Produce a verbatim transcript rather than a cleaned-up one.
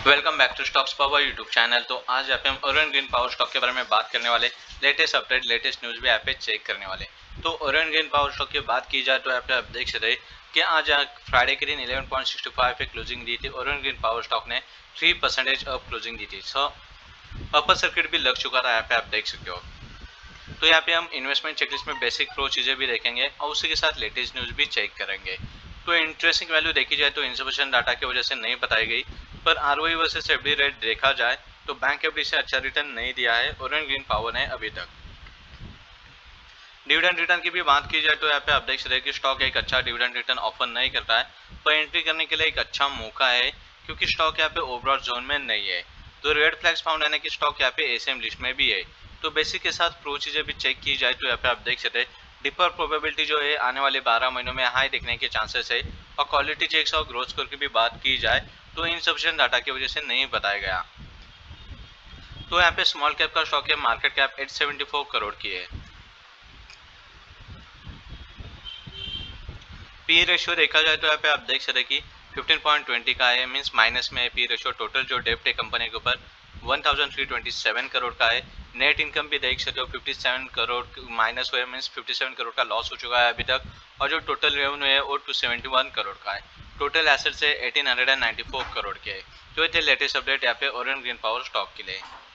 Welcome back to stocks power YouTube channel. तो आज यहाँ पे हम ओरियन ग्रीन पावर स्टॉक के बारे में बात करने वाले, लेटेस्ट अपडेट लेटेस्ट न्यूज़ भी यहाँ पे चेक करने वाले। तो ओरियन ग्रीन पावर स्टॉक की बात की जाए तो यहाँ पे आप देख सकते हैं कि आज फ्राइडे के दिन इलेवन पॉइंट सिक्स फाइव पे क्लोजिंग दी थी। ओरियन ग्रीन पावर स्टॉक ने थ्री परसेंटेज अप क्लोजिंग दी थी। सो अपर सर्किट भी लग चुका था, यहाँ पे आप देख सकते हो। तो यहाँ पे हम इन्वेस्टमेंट चेकलिस्ट में बेसिक प्रो चीज़ें भी देखेंगे और उसी के साथ लेटेस्ट न्यूज़ भी चेक करेंगे। तो इंटरेस्टिंग वैल्यू देखी जाए तो इंसफिशिएंट डाटा की वजह से नहीं बताई गई, पर आरओई वर्सेस एफडी रेट देखा जाए तो बैंक एफडी से अच्छा रिटर्न नहीं दिया है ओरियन ग्रीन पावर ने अभी तक। डिविडेंड रिटर्न की भी बात की जाए तो यहाँ पे आप देख सकते हैं कि स्टॉक एक अच्छा डिविडेंड रिटर्न ऑफर नहीं करता है, पर एंट्री करने के लिए एक अच्छा मौका है क्योंकि स्टॉक यहाँ पे ओवरऑल जोन में नहीं है। तो रेड फ्लैग्स फाउंड है कि स्टॉक यहाँ पे एसएम लिस्ट में भी है। तो बेसिक के साथ प्रो चीजें भी चेक की जाए तो यहाँ पे आप देख सकते हैं डिपर प्रोबेबिलिटी जो है आने वाले बारह महीनों में हाई दिखने के चांसेस है। और क्वालिटी चेक्स और ग्रोथ स्कोर की भी बात की जाए तो इनसफिशिएंट डाटा की वजह से नहीं बताया गया। तो यहाँ पे स्मॉल कैप का स्टॉक है, मार्केट कैप आठ सौ चौहत्तर करोड़ की है। पी रेशियो देखा जाए तो यहाँ पे आप देख सकते हैं कि फिफ्टीन पॉइंट ट्वेंटी का है, मींस माइनस में है पी रेशियो। टोटल जो डेप्ट है कंपनी के ऊपर one thousand three twenty seven crore का है। नेट इनकम भी देख सकते हो फिफ्टी सेवन करोड़ माइनस हुआ है, मींस फिफ्टी सेवन करोड़ का लॉस हो चुका है अभी तक। और जो टोटल रेवेन्यू है वो टू सेवेंटी वन करोड़ का है। टोटल एसेट्स है eighteen hundred ninety four crore के है। तो ये थे लेटेस्ट अपडेट यहाँ पे ओरियन ग्रीन पावर स्टॉक के लिए।